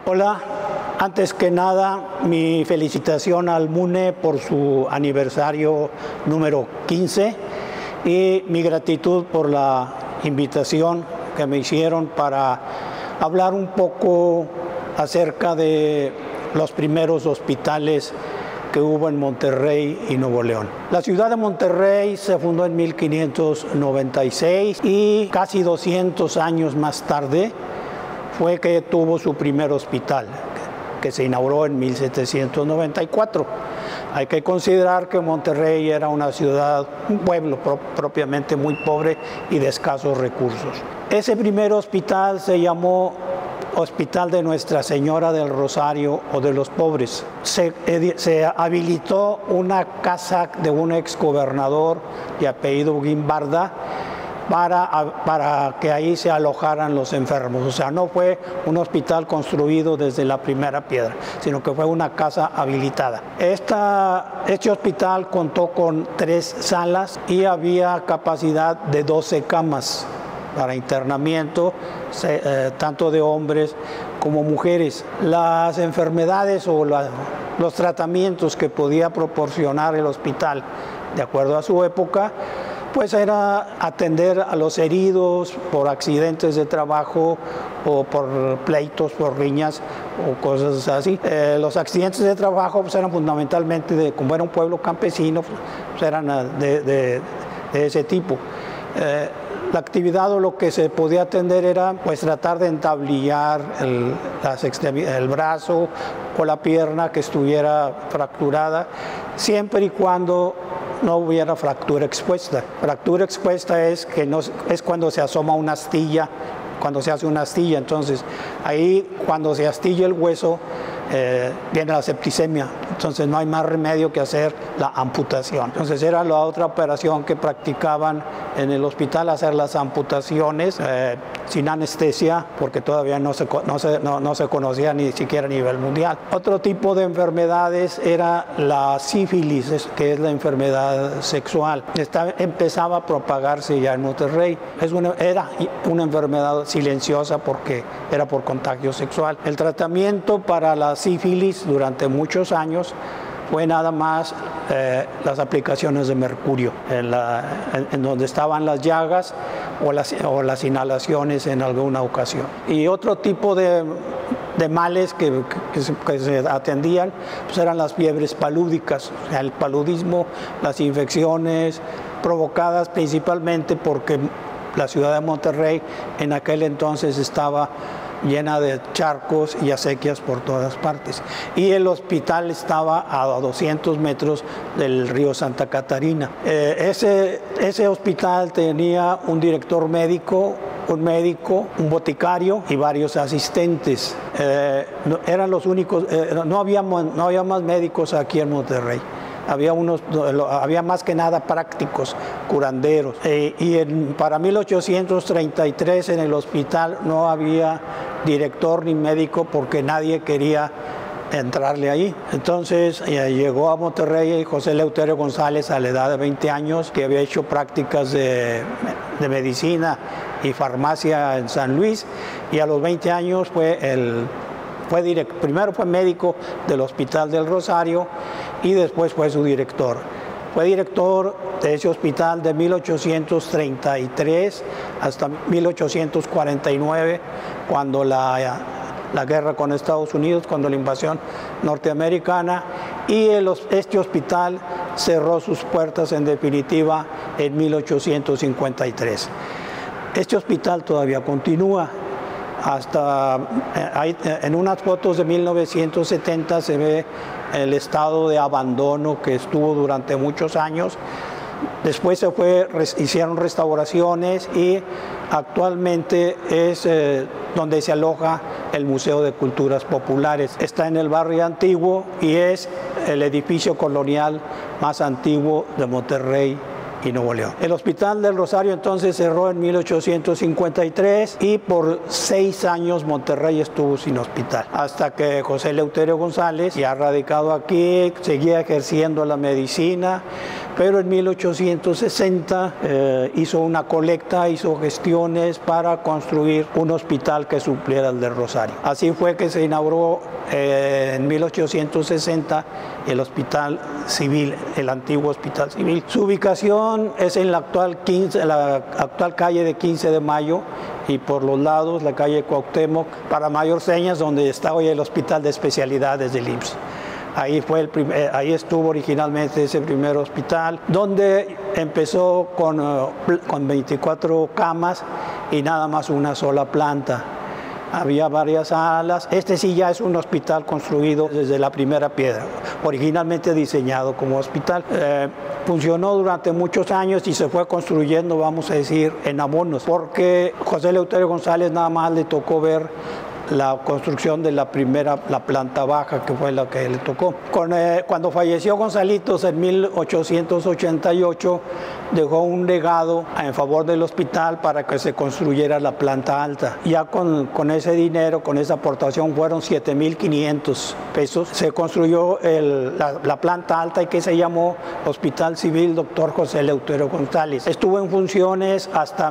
Hola, antes que nada mi felicitación al MUNE por su aniversario número 15 y mi gratitud por la invitación que me hicieron para hablar un poco acerca de los primeros hospitales que hubo en Monterrey y Nuevo León. La ciudad de Monterrey se fundó en 1596 y casi 200 años más tarde fue que tuvo su primer hospital, que se inauguró en 1794. Hay que considerar que Monterrey era una ciudad, un pueblo propiamente muy pobre y de escasos recursos. Ese primer hospital se llamó Hospital de Nuestra Señora del Rosario o de los Pobres. Se habilitó una casa de un exgobernador de apellido Guimbarda para que ahí se alojaran los enfermos. O sea, no fue un hospital construido desde la primera piedra, sino que fue una casa habilitada. Este hospital contó con 3 salas y había capacidad de 12 camas para internamiento, tanto de hombres como mujeres. Las enfermedades o los tratamientos que podía proporcionar el hospital, de acuerdo a su época, pues era atender a los heridos por accidentes de trabajo o por pleitos, por riñas o cosas así. Los accidentes de trabajo pues eran fundamentalmente, como era un pueblo campesino, pues eran de ese tipo. La actividad o lo que se podía atender era pues tratar de entablillar el brazo o la pierna que estuviera fracturada, siempre y cuando no hubiera fractura expuesta. Fractura expuesta es cuando se asoma una astilla, cuando se hace una astilla. Entonces ahí cuando se astilla el hueso viene la septicemia, entonces no hay más remedio que hacer la amputación. Entonces era la otra operación que practicaban en el hospital, hacer las amputaciones sin anestesia, porque todavía no se conocía ni siquiera a nivel mundial. Otro tipo de enfermedades era la sífilis, que es la enfermedad sexual. Empezaba a propagarse ya en Monterrey. Era una enfermedad silenciosa porque era por contagio sexual. El tratamiento para la sífilis durante muchos años fue nada más las aplicaciones de mercurio en donde estaban las llagas o las inhalaciones en alguna ocasión. Y otro tipo de males que se atendían pues eran las fiebres palúdicas, o sea, el paludismo, las infecciones provocadas principalmente porque la ciudad de Monterrey en aquel entonces estaba llena de charcos y acequias por todas partes. Y el hospital estaba a 200 metros del río Santa Catarina. Ese hospital tenía un director médico, un boticario y varios asistentes. Eran los únicos, no había más médicos aquí en Monterrey. Había más que nada prácticos, curanderos. Para 1833 en el hospital no había director ni médico porque nadie quería entrarle ahí. Entonces llegó a Monterrey José Eleuterio González a la edad de 20 años, que había hecho prácticas de medicina y farmacia en San Luis, y a los 20 años primero fue médico del Hospital del Rosario y después fue su director. Fue director de ese hospital de 1833 hasta 1849, cuando la guerra con Estados Unidos, cuando la invasión norteamericana, y este hospital cerró sus puertas en definitiva en 1853. Este hospital todavía continúa. En unas fotos de 1970 se ve el estado de abandono que estuvo durante muchos años. Después hicieron restauraciones y actualmente es donde se aloja el Museo de Culturas Populares. Está en el barrio antiguo y es el edificio colonial más antiguo de Monterrey y Nuevo León. El Hospital del Rosario entonces cerró en 1853 y por 6 años Monterrey estuvo sin hospital, hasta que José Eleuterio González, ya radicado aquí, seguía ejerciendo la medicina, pero en 1860 hizo una colecta, hizo gestiones para construir un hospital que supliera el de Rosario. Así fue que se inauguró en 1860 el Hospital Civil, el antiguo Hospital Civil. Su ubicación es en la actual calle de 15 de Mayo y por los lados la calle Cuauhtémoc, para mayor señas, donde está hoy el Hospital de Especialidades del IMSS. Ahí estuvo originalmente ese primer hospital, donde empezó con 24 camas y nada más una sola planta. Había varias salas. Este sí ya es un hospital construido desde la primera piedra, originalmente diseñado como hospital. Funcionó durante muchos años y se fue construyendo, vamos a decir, en abonos, porque José Eleuterio González nada más le tocó ver la construcción de la planta baja, que fue la que le tocó. Cuando falleció Gonzalitos en 1888, dejó un legado en favor del hospital para que se construyera la planta alta. Ya con ese dinero, con esa aportación, fueron 7,500 pesos. Se construyó la planta alta y que se llamó Hospital Civil Dr. José Eleuterio González. Estuvo en funciones hasta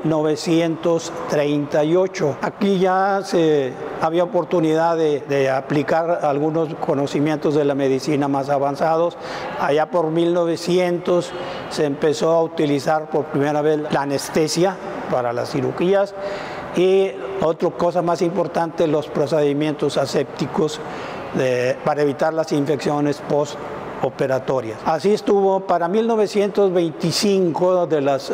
1938. Aquí ya había oportunidad de aplicar algunos conocimientos de la medicina más avanzados. Allá por 1900 se empezó a utilizar por primera vez la anestesia para las cirugías y otra cosa más importante, los procedimientos asépticos para evitar las infecciones postoperatorias. Así estuvo para 1925, de las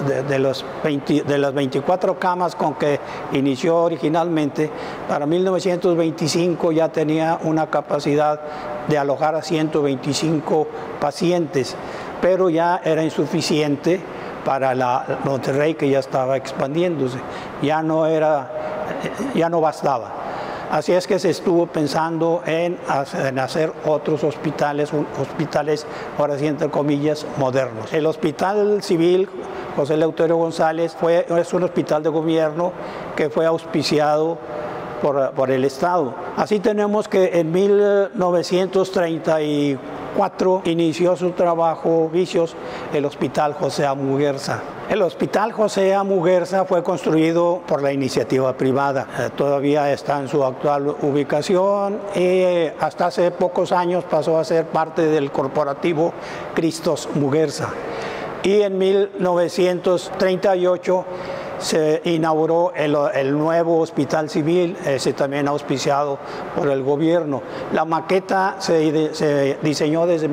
24 camas con que inició originalmente, para 1925 ya tenía una capacidad de alojar a 125 pacientes, pero ya era insuficiente para la Monterrey, que ya estaba expandiéndose, ya no bastaba. Así es que se estuvo pensando en hacer otros hospitales, ahora sí entre comillas, modernos. El Hospital Civil José Eleuterio González es un hospital de gobierno que fue auspiciado por el Estado. Así tenemos que en 1934 inició su trabajo vicios el Hospital José A. Muguerza. El Hospital José A. Muguerza fue construido por la iniciativa privada. Todavía está en su actual ubicación y hasta hace pocos años pasó a ser parte del corporativo Cristos Muguerza. Y en 1938 se inauguró el nuevo Hospital Civil, ese también auspiciado por el gobierno. La maqueta se diseñó desde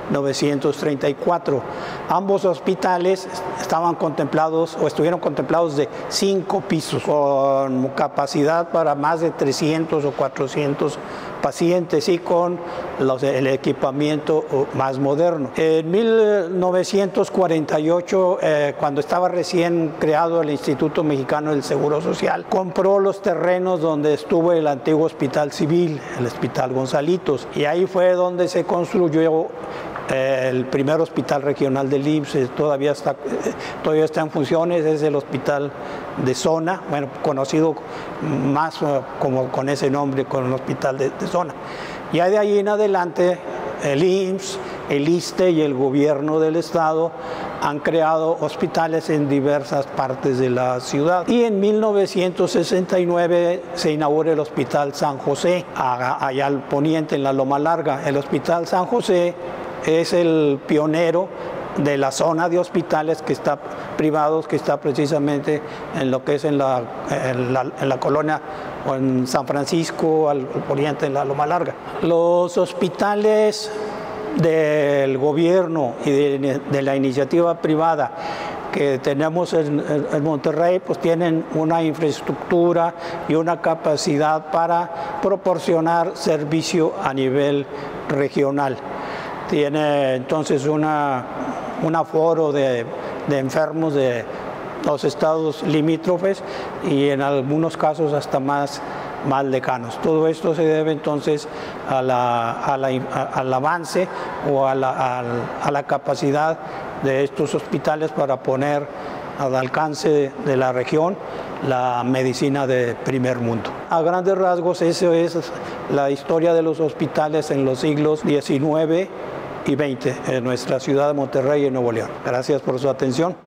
1934. Ambos hospitales estaban contemplados o estuvieron contemplados de 5 pisos, con capacidad para más de 300 o 400 pacientes y con el equipamiento más moderno. En 1948, cuando estaba recién creado el Instituto Mexicano del Seguro Social, compró los terrenos donde estuvo el antiguo Hospital Civil, el Hospital Gonzalitos, y ahí fue donde se construyó el primer hospital regional del IMSS. Todavía está en funciones, es el hospital de zona, bueno, conocido más como con ese nombre, con el hospital de zona. Ya de ahí en adelante, el IMSS, el ISSSTE y el gobierno del estado han creado hospitales en diversas partes de la ciudad. Y en 1969 se inaugura el Hospital San José, allá al poniente, en la Loma Larga. El Hospital San José es el pionero de la zona de hospitales privados que está precisamente en lo que es en la colonia o en San Francisco, al poniente, en la Loma Larga. Los hospitales del gobierno y de la iniciativa privada que tenemos en Monterrey, pues tienen una infraestructura y una capacidad para proporcionar servicio a nivel regional. Tiene entonces un aforo de enfermos de los estados limítrofes y en algunos casos hasta más lejanos. Todo esto se debe entonces al avance o a la capacidad de estos hospitales para poner al alcance de la región la medicina de primer mundo. A grandes rasgos, eso es la historia de los hospitales en los siglos XIX y 20 en nuestra ciudad de Monterrey, en Nuevo León. Gracias por su atención.